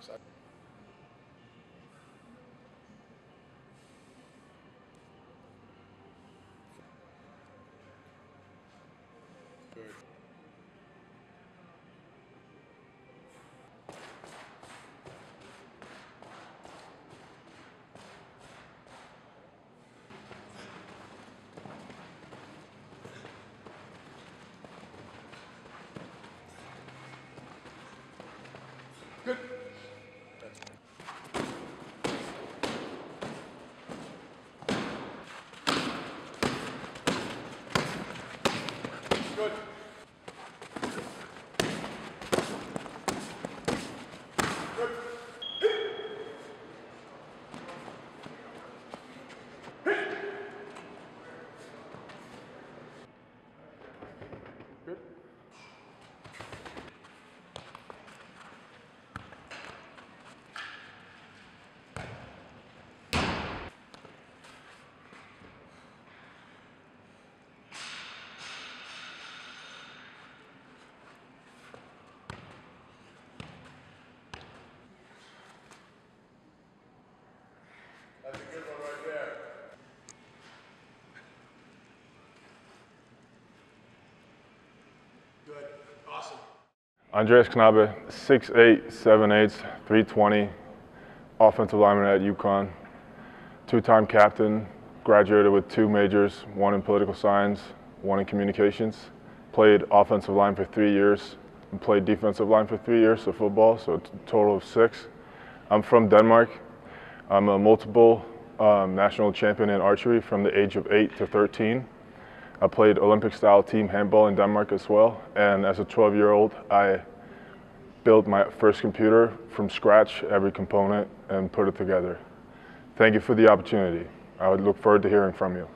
Good. Good. Good. That's a good one right there. Good. Awesome. Andreas Knabe, 6'8", 7/8", 320, offensive lineman at UConn, two-time captain, graduated with 2 majors, one in political science, one in communications, played offensive line for 3 years, and played defensive line for 3 years, so football, so a total of 6. I'm from Denmark. I'm a multiple national champion in archery from the age of 8 to 13. I played Olympic-style team handball in Denmark as well, and as a 12-year-old, I built my first computer from scratch, every component, and put it together. Thank you for the opportunity. I would look forward to hearing from you.